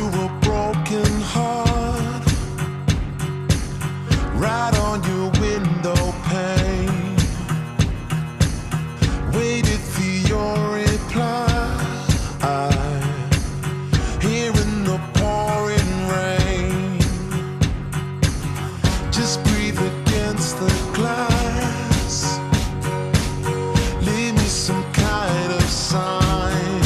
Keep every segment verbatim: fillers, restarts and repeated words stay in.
a broken heart, right on your window pane. Waited for your reply, here in the pouring rain. Just breathe against the glass, leave me some kind of sign.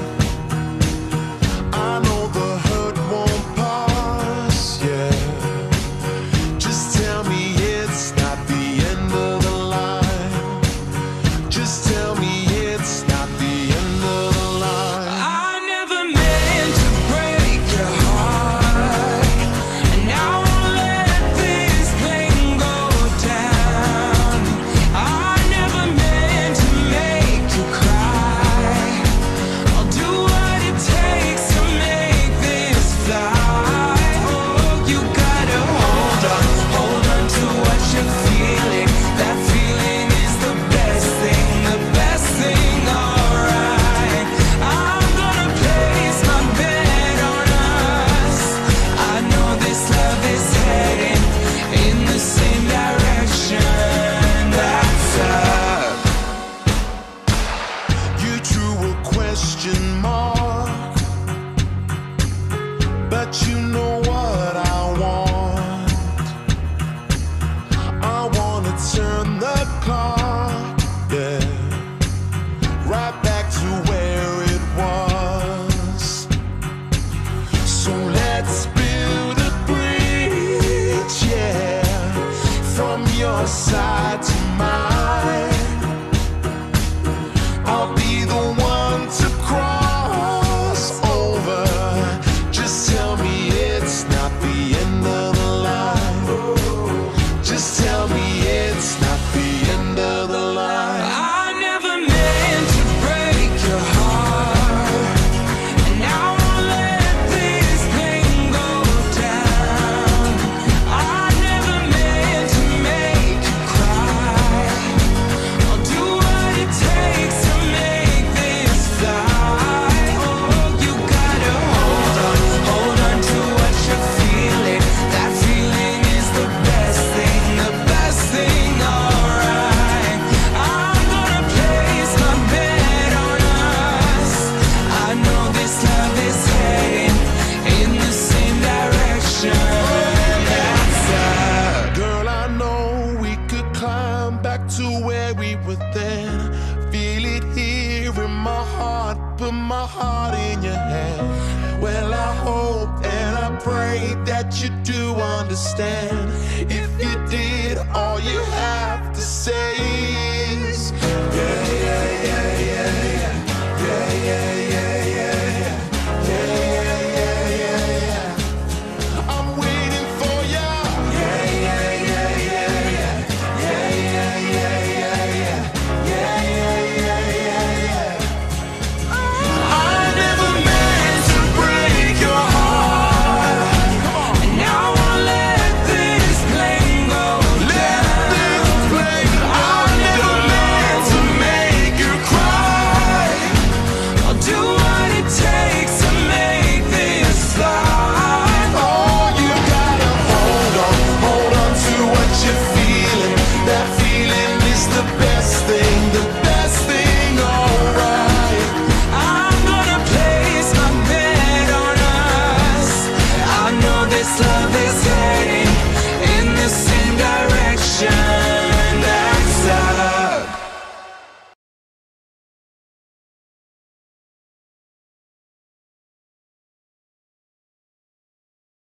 I know the hurt won't pass, yeah. Just tell me it's not the end of the line. Just tell me it's not the end of the line. I never meant to break your heart, and now I'll let this pain go down. I never meant to make you cry. I'll do what it takes to make this fly. Oh, you gotta hold on, hold on to what you're feeling. That feeling is the best thing, the best thing, alright. I'm gonna place my bet on us. I know this love is heading in the same direction. That's up. You drew a question mark, but you know what I want. I wanna turn the clock, yeah, right back to where it was. So let's build a bridge, yeah, from your side to mine. I'll be the one to cross over. Just tell me it's not the end of the line. Just tell me it's not the end of the line. I never meant to break your heart, and now I'll let this pain go down. I never meant to make you cry. I'll do what it takes to make this fly. Oh, you gotta hold on, hold on to what you're feeling. That feeling is the best thing, the best thing, alright. I'm gonna place my bet on us. I know this love is heading in the same direction. That's up. Girl, I know we could climb back to where we were then. Feel it here in my heart, put my heart in your hand. Well, I hope and I pray that you do understand. If you did, all you have to say